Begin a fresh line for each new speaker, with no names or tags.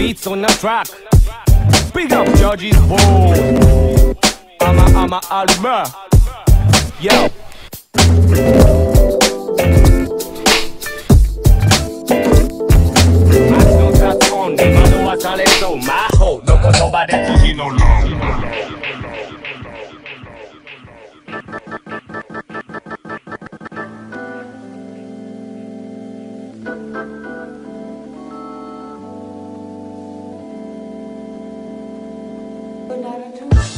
beats on the track. Big up Georgie's boom. I'm a Albert. Yo. Action t'attend, des manos dans les eaux. Maho, no puedo parar no long.
Good night.